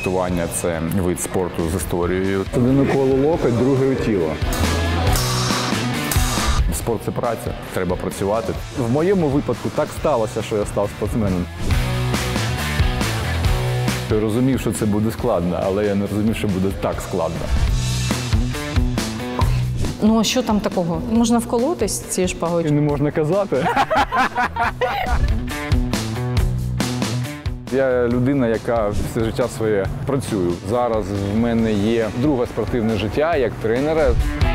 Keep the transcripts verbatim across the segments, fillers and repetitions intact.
Фехтування – це вид спорту з історією. Один укол у локоть, другий у тіло. Спорт – це праця, треба працювати. В моєму випадку так сталося, що я став спортсменом. Я розумів, що це буде складно, але я не розумів, що буде так складно. Ну, а що там такого? Можна вколотись цією шпагою? І не можна казати. Я людина, яка все життя своє працюю. Зараз в мене є друге спортивне життя як тренера.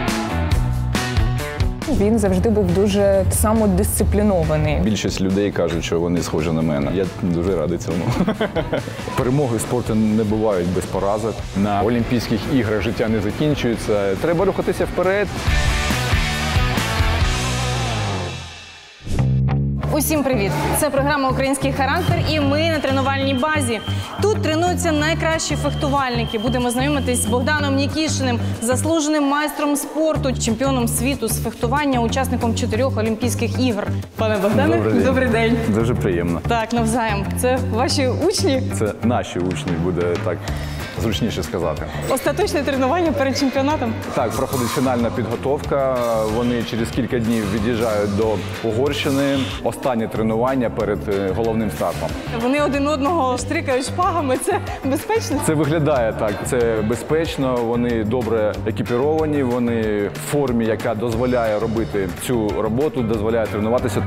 Він завжди був дуже самодисциплінований. Більшість людей кажуть, що вони схожі на мене. Я дуже радий цьому. Перемоги в спорті не бувають без поразок. На Олімпійських іграх життя не закінчується. Треба рухатися вперед. Усім привіт! Це програма «Український характер» і ми на тренувальній базі. Тут тренуються найкращі фехтувальники. Будемо знайомитись з Богданом Нікішиним, заслуженим майстром спорту, чемпіоном світу з фехтування, учасником чотирьох Олімпійських ігор. Пане Богдане, добрий день. Добрий день. Дуже приємно. Так, навзаєм. Це ваші учні? Це наші учні, буде так зручніше сказати. Остаточне тренування перед чемпіонатом? Так, проходить фінальна підготовка. Вони через кілька днів від'їжджають до Угорщини. Останнє тренування перед головним стартом. Вони один одного штрикають шпагами. Це безпечно? Це виглядає так. Це безпечно. Вони добре екіпіровані. Вони в формі, яка дозволяє робити цю роботу, дозволяє тренуватися.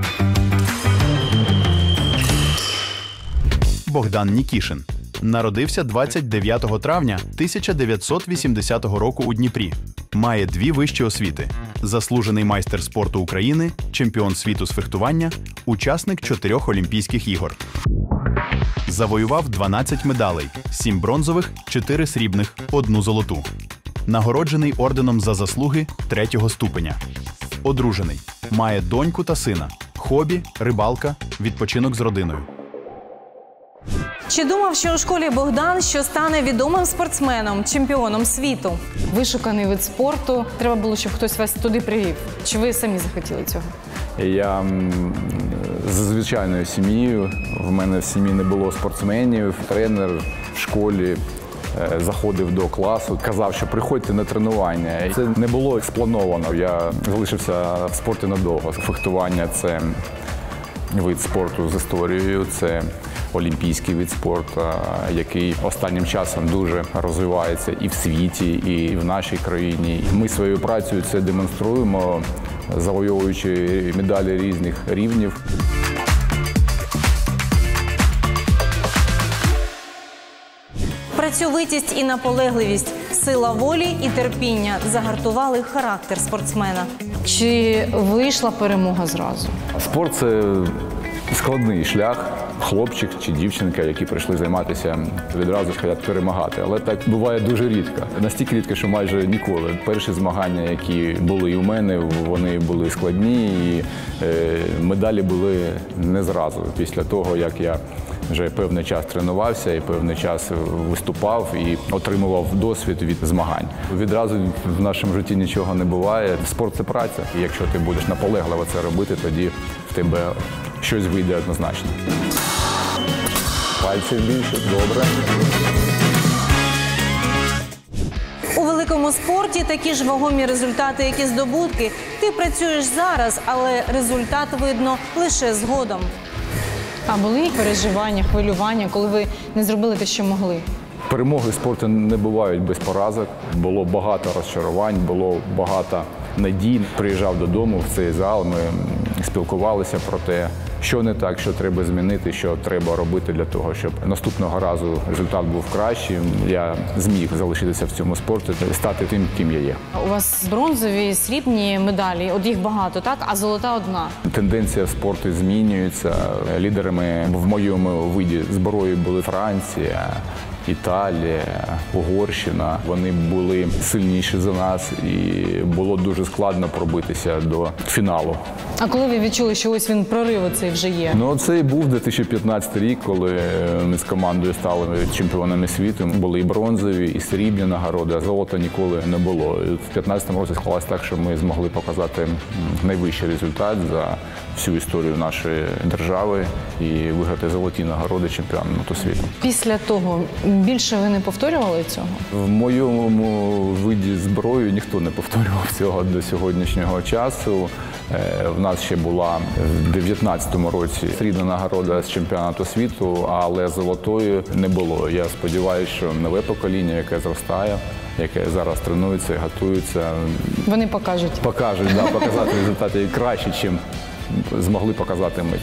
Богдан Нікішин. Народився двадцять дев'ятого травня тисяча дев'ятсот вісімдесятого року у Дніпрі. Має дві вищі освіти. Заслужений майстер спорту України, чемпіон світу з фехтування, учасник чотирьох Олімпійських ігор. Завоював дванадцять медалей, сім бронзових, чотири срібних, одну золоту. Нагороджений орденом за заслуги третього ступеня. Одружений. Має доньку та сина. Хобі, рибалка, відпочинок з родиною. Чи думав, що у школі Богдан, що стане відомим спортсменом, чемпіоном світу? Вишуканий вид спорту. Треба було, щоб хтось вас туди привів. Чи ви самі захотіли цього? Я з звичайною сім'єю. В мене в сім'ї не було спортсменів. Тренер в школі заходив до класу, казав, що приходьте на тренування. Це не було сплановано. Я залишився в спорті надовго. Фехтування – це вид спорту з історією, це олімпійський вид спорту, який останнім часом дуже розвивається і в світі, і в нашій країні. Ми своєю працею це демонструємо, завойовуючи медалі різних рівнів. Працьовитість і наполегливість, сила волі і терпіння загартували характер спортсмена. Чи вийшла перемога зразу? Спорт – це складний шлях. Хлопчик чи дівчинка, які прийшли займатися, відразу ж хочуть перемагати. Але так буває дуже рідко. Настільки рідко, що майже ніколи. Перші змагання, які були і у мене, вони були складні, і е, медалі були не зразу. Після того, як я вже певний час тренувався і певний час виступав і отримував досвід від змагань. Відразу в нашому житті нічого не буває. Спорт – це праця. І якщо ти будеш наполегливо це робити, тоді в тебе щось вийде однозначно. Пальців більше, добре. У великому спорті такі ж вагомі результати, як і здобутки. Ти працюєш зараз, але результат видно лише згодом. А були переживання, хвилювання, коли ви не зробили те, що могли? Перемоги в спорті не бувають без поразок. Було багато розчарувань, було багато надій. Приїжджав додому в цей зал, ми спілкувалися про те, що не так, що треба змінити, що треба робити для того, щоб наступного разу результат був кращим. Я зміг залишитися в цьому спорті та стати тим, ким я є. У вас бронзові, срібні медалі, от їх багато, так? А золота одна. Тенденція в спорті змінюється. Лідерами в моєму виді зброї були Франція, Італія, Угорщина. Вони були сильніші за нас і було дуже складно пробитися до фіналу. А коли ви відчули, що ось він прорив оцей вже є? Ну, це і був дві тисячі п'ятнадцятий рік, коли ми з командою стали чемпіонами світу. Були і бронзові, і срібні нагороди, а золота ніколи не було. І в дві тисячі п'ятнадцятому році склалось так, що ми змогли показати найвищий результат за всю історію нашої держави і виграти золоті нагороди чемпіонату світу. Після того більше ви не повторювали цього? В моєму виді зброї ніхто не повторював цього до сьогоднішнього часу. В нас ще була в дев'ятнадцятому році срібна нагорода з чемпіонату світу, але золотої не було. Я сподіваюся, що нове покоління, яке зростає, яке зараз тренується і готується, Вони покажуть. покажуть, да, показати результати краще, ніж змогли показати ми.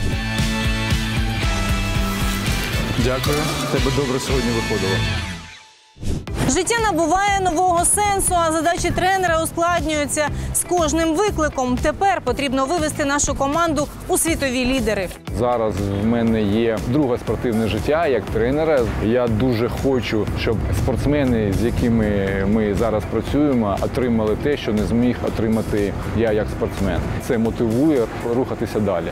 Дякую. Тебе добре сьогодні виходило. Життя набуває нового сенсу, а задачі тренера ускладнюються з кожним викликом. Тепер потрібно вивести нашу команду у світові лідери. Зараз в мене є друге спортивне життя як тренера. Я дуже хочу, щоб спортсмени, з якими ми зараз працюємо, отримали те, що не зміг отримати я як спортсмен. Це мотивує рухатися далі.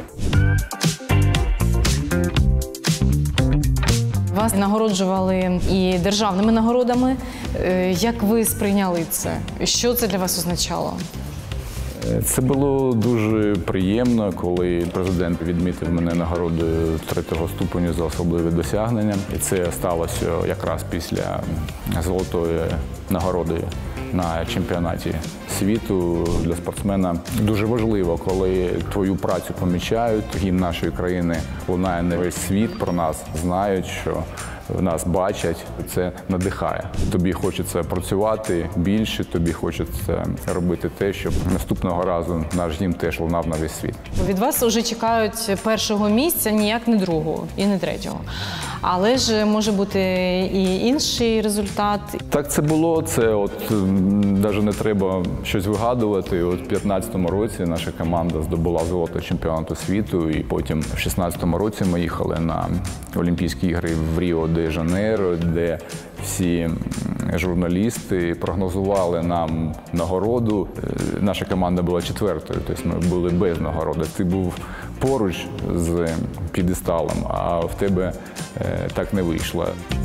Вас нагороджували і державними нагородами. Е, Як ви сприйняли це? Що це для вас означало? Це було дуже приємно, коли президент відмітив мене нагородою третього ступеню за особливі досягнення. І це сталося якраз після золотої нагороди на чемпіонаті світу. Для спортсмена дуже важливо, коли твою працю помічають, гімн нашої країни лунає на весь світ, про нас знають, що нас бачать, це надихає. Тобі хочеться працювати більше, тобі хочеться робити те, щоб наступного разу наш гімн теж лунав на весь світ. Від вас вже чекають першого місця, ніяк не другого і не третього. Але ж може бути і інший результат. Так це було. Це от навіть не треба щось вигадувати. От в п'ятнадцятому році наша команда здобула золото чемпіонату світу, і потім в шістнадцятому році ми їхали на Олімпійські ігри в Ріо-де-Жанейро, де всі журналісти прогнозували нам нагороду. Наша команда була четвертою, тобто ми були без нагороди. Ти був поруч з п'єдесталом, а в тебе так не вийшло.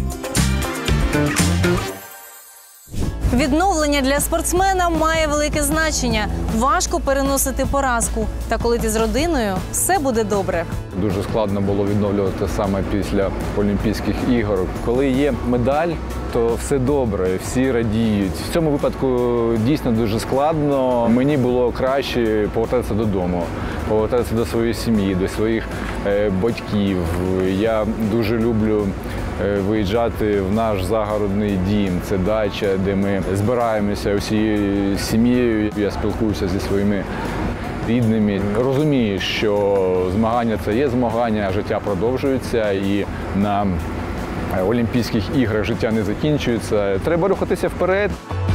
Відновлення для спортсмена має велике значення. Важко переносити поразку. Та коли ти з родиною, все буде добре. Дуже складно було відновлювати саме після Олімпійських ігор. Коли є медаль, то все добре, всі радіють. В цьому випадку дійсно дуже складно. Мені було краще повертатися додому, повертатися до своєї сім'ї, до своїх е, батьків. Я дуже люблю е, виїжджати в наш загородний дім. Це дача, де ми збираємося усією сім'єю. Я спілкуюся зі своїми рідними. Розумію, що змагання – це є змагання, життя продовжується і на Олімпійських іграх життя не закінчується. Треба рухатися вперед.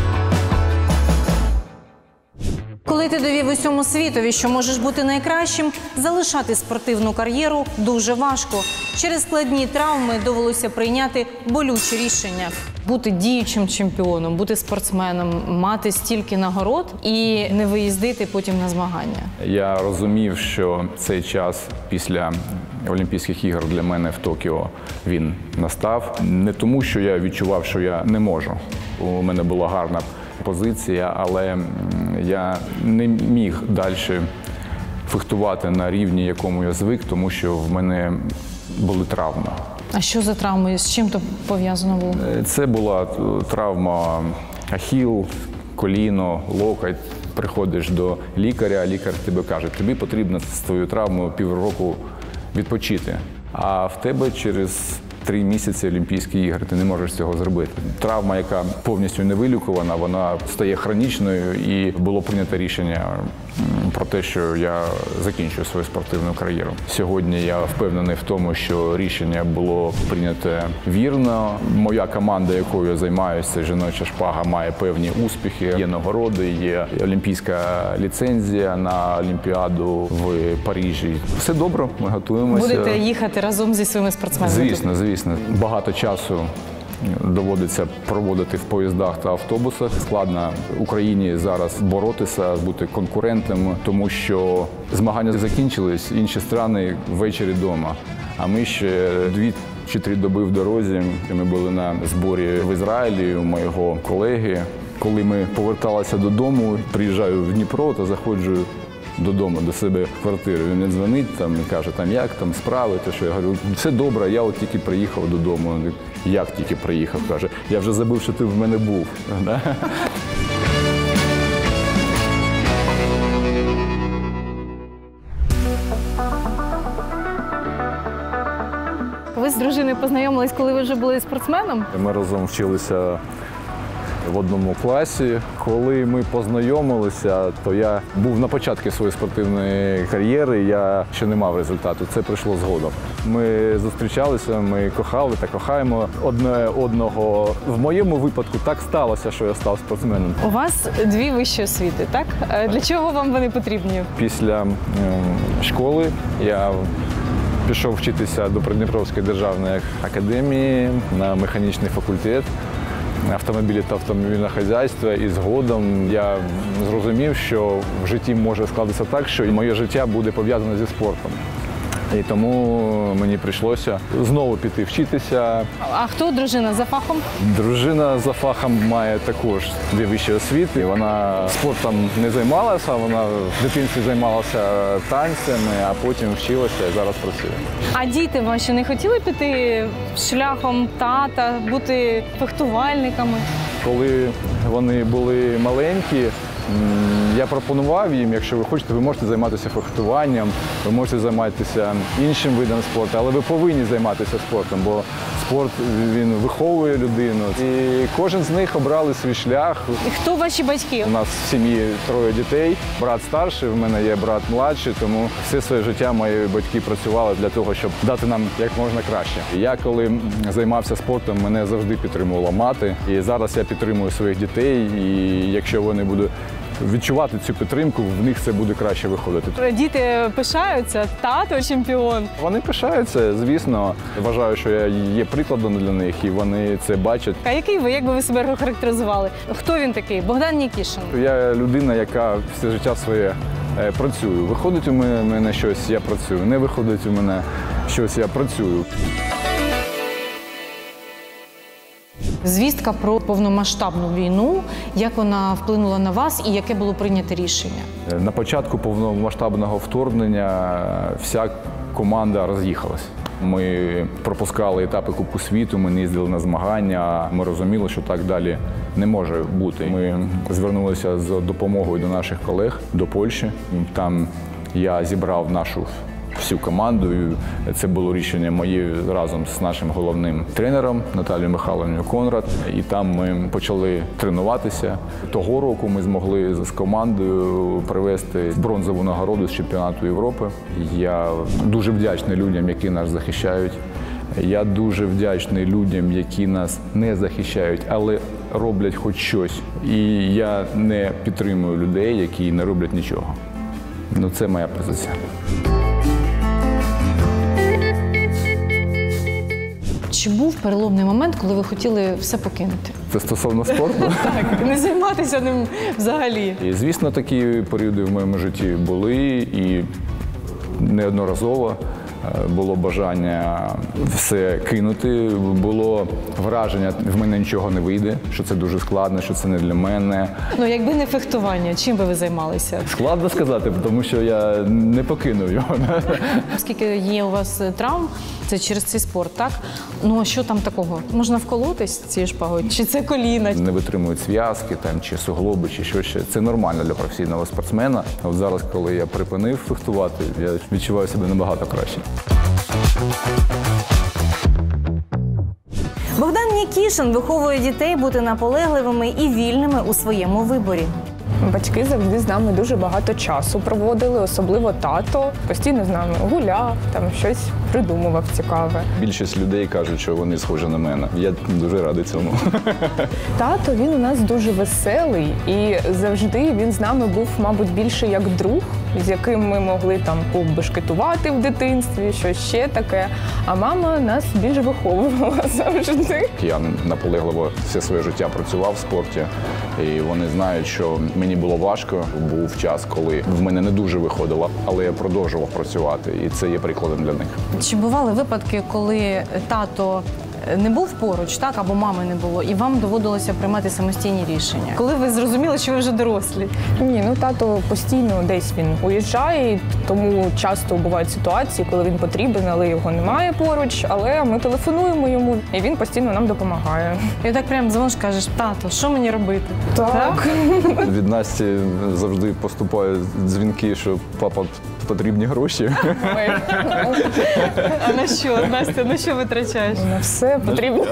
Коли ти довів усьому світові, що можеш бути найкращим, залишати спортивну кар'єру дуже важко. Через складні травми довелося прийняти болючі рішення. Бути діючим чемпіоном, бути спортсменом, мати стільки нагород і не виїздити потім на змагання. Я розумів, що цей час після Олімпійських ігор для мене в Токіо він настав. Не тому, що я відчував, що я не можу. У мене була гарна позиція, але я не міг далі фехтувати на рівні, якому я звик, тому що в мене були травми. А що за травми? З чим то пов'язано було? Це була травма ахіл, коліно, локоть. Приходиш до лікаря, лікар тобі каже, тобі потрібно з твоєю травмою півроку відпочити. А в тебе через три місяці Олімпійські ігри, ти не можеш цього зробити. Травма, яка повністю не вилікувана, вона стає хронічною, і було прийнято рішення про те, що я закінчую свою спортивну кар'єру. Сьогодні я впевнений в тому, що рішення було прийнято вірно. Моя команда, якою я займаюся, жіноча шпага, має певні успіхи. Є нагороди, є олімпійська ліцензія на Олімпіаду в Парижі. Все добре, ми готуємося. Будете їхати разом зі своїми спортсменами? Звісно, звісно. Багато часу доводиться проводити в поїздах та автобусах. Складно Україні зараз боротися, бути конкурентним, тому що змагання закінчились, інші країни ввечері вдома. А ми ще дві чи три доби в дорозі. Ми були на зборі в Ізраїлі у моєго колеги. Коли ми поверталися додому, приїжджаю в Дніпро та заходжу додому, до себе в квартиру. Він мені дзвонить там, і каже, там, як там справи, то що я говорю, все добре, я от тільки приїхав додому. Він, як тільки приїхав? Каже, я вже забув, що ти в мене був. Ви з дружиною познайомились, коли ви вже були спортсменом? Ми разом вчилися в одному класі. Коли ми познайомилися, то я був на початку своєї спортивної кар'єри, я ще не мав результату. Це прийшло згодом. Ми зустрічалися, ми кохали та кохаємо одне одного. В моєму випадку так сталося, що я став спортсменом. У вас дві вищі освіти, так? Для чого вам вони потрібні? Після ем, школи я пішов вчитися до Придніпровської державної академії на механічний факультет автомобілів та автомобільного хазяйства. І згодом я зрозумів, що в житті може складатися так, що моє життя буде пов'язане зі спортом. І тому мені прийшлося знову піти вчитися. А хто дружина за фахом? Дружина за фахом має також дві вищі освіти. Вона спортом не займалася, вона в дитинстві займалася танцями, а потім вчилася і зараз працює. А діти ваші не хотіли піти шляхом тата, бути фехтувальниками? Коли вони були маленькі, я пропонував їм, якщо ви хочете, ви можете займатися фехтуванням, ви можете займатися іншим видом спорту, але ви повинні займатися спортом, бо спорт, він виховує людину. І кожен з них обрали свій шлях. І хто ваші батьки? У нас в сім'ї троє дітей, брат старший, в мене є брат младший, тому все своє життя мої батьки працювали для того, щоб дати нам як можна краще. Я коли займався спортом, мене завжди підтримувала мати, і зараз я підтримую своїх дітей, і якщо вони будуть відчувати цю підтримку, в них це буде краще виходити. Діти пишаються, тато чемпіон. Вони пишаються, звісно. Вважаю, що я є прикладом для них, і вони це бачать. А який ви, як би ви себе характеризували? Хто він такий? Богдан Нікішин. Я людина, яка все життя своє е, працюю. Виходить у мене, мене щось, я працюю. Не виходить у мене щось, я працюю. Звістка про повномасштабну війну, як вона вплинула на вас і яке було прийнято рішення? На початку повномасштабного вторгнення вся команда роз'їхалась. Ми пропускали етапи Кубку світу, ми не їздили на змагання, ми розуміли, що так далі не може бути. Ми звернулися з допомогою до наших колег, до Польщі. Там я зібрав нашу всю команду. Це було рішення моє разом з нашим головним тренером Наталією Михайлівною Конрад. І там ми почали тренуватися. Того року ми змогли з командою привезти бронзову нагороду з чемпіонату Європи. Я дуже вдячний людям, які нас захищають. Я дуже вдячний людям, які нас не захищають, але роблять хоч щось. І я не підтримую людей, які не роблять нічого. Ну, це моя позиція. Чи був переломний момент, коли ви хотіли все покинути? Це стосовно спорту? Так, не займатися ним взагалі. І, звісно, такі періоди в моєму житті були, і неодноразово було бажання все кинути, було враження, в мене нічого не вийде, що це дуже складно, що це не для мене. Ну, якби не фехтування, чим би ви займалися? Складно сказати, тому що я не покинув його. Оскільки є у вас травм, це через цей спорт, так? Ну, а що там такого? Можна вколотись цією шпагою? Чи це коліна? Не витримують зв'язки, там, чи суглоби, чи що ще. Це нормально для професійного спортсмена. От зараз, коли я припинив фехтувати, я відчуваю себе набагато краще. Богдан Нікішин виховує дітей бути наполегливими і вільними у своєму виборі. Батьки завжди з нами дуже багато часу проводили, особливо тато. Постійно з нами гуляв, там щось придумував цікаве. Більшість людей кажуть, що вони схожі на мене. Я дуже радий цьому. Тато, він у нас дуже веселий і завжди він з нами був, мабуть, більше як друг, з яким ми могли там побешкетувати в дитинстві, що ще таке. А мама нас більш виховувала завжди. Я наполегливо все своє життя працював в спорті, і вони знають, що мені було важко. Був час, коли в мене не дуже виходило, але я продовжував працювати, і це є прикладом для них. Чи бували випадки, коли тато не був поруч, так, або мами не було, і вам доводилося приймати самостійні рішення? Коли ви зрозуміли, що ви вже дорослі? Ні, ну тато постійно десь він уїжджає, тому часто бувають ситуації, коли він потрібен, але його немає поруч, але ми телефонуємо йому, і він постійно нам допомагає. І так прямо дзвониш, кажеш: тато, що мені робити? Так. Від Насті завжди поступають дзвінки, що папа, потрібні гроші. А на що, Настя, на що витрачаєш? На все потрібно.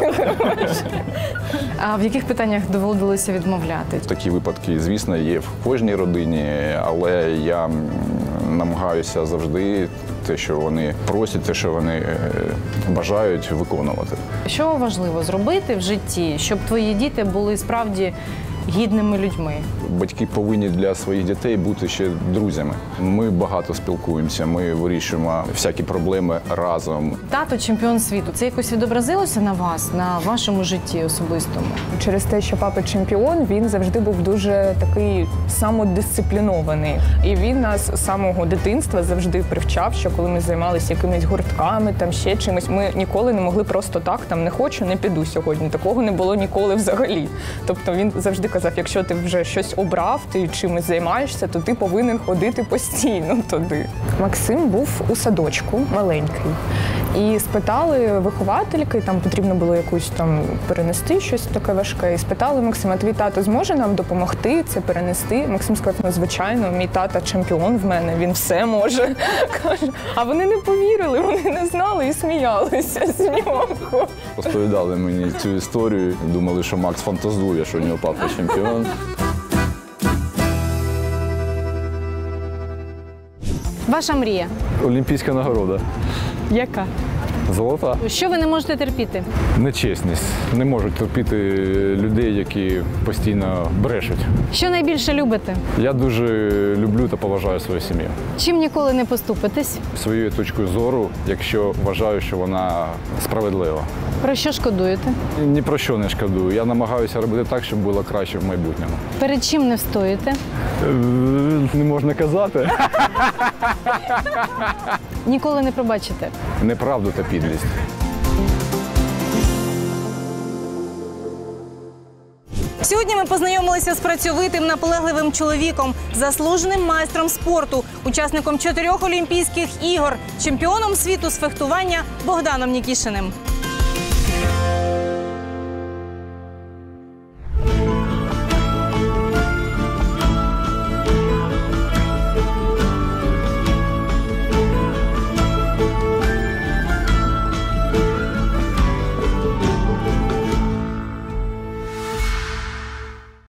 А в яких питаннях доводилося відмовляти? Такі випадки, звісно, є в кожній родині, але я м, намагаюся завжди те, що вони просять, те, що вони е, бажають, виконувати. Що важливо зробити в житті, щоб твої діти були справді гідними людьми? Батьки повинні для своїх дітей бути ще друзями. Ми багато спілкуємося, ми вирішуємо всякі проблеми разом. Тато чемпіон світу. Це якось відобразилося на вас, на вашому житті особистому? Через те, що папа чемпіон, він завжди був дуже такий самодисциплінований. І він нас з самого дитинства завжди привчав, що коли ми займалися якимись гуртками, там ще чимось, ми ніколи не могли просто так, там не хочу, не піду сьогодні. Такого не було ніколи взагалі. Тобто він завжди казав, якщо ти вже щось обрав, ти чимось займаєшся, то ти повинен ходити постійно туди. Максим був у садочку, маленький. І спитали виховательки, там потрібно було якусь там перенести щось таке важке. І спитали Максима: твій тато зможе нам допомогти це перенести? Максим сказав: ну, звичайно, мій тато чемпіон в мене, він все може. Каже, а вони не повірили, вони не знали і сміялися з нього. Розповідали мені цю історію, думали, що Макс фантазує, що у нього папа чемпіон. Ваша мрія? Олімпійська нагорода. Яка? Золота. Що ви не можете терпіти? Нечесність. Не можуть терпіти людей, які постійно брешуть. Що найбільше любите? Я дуже люблю та поважаю свою сім'ю. Чим ніколи не поступитесь? Своєю точкою зору, якщо вважаю, що вона справедлива. Про що шкодуєте? Ні про що не шкодую. Я намагаюся робити так, щоб було краще в майбутньому. Перед чим не встоїте? Не можна казати. Ніколи не пробачите? Неправду та підлість. Сьогодні ми познайомилися з працьовитим, наполегливим чоловіком, заслуженим майстром спорту, учасником чотирьох Олімпійських ігор, чемпіоном світу з фехтування Богданом Нікішиним.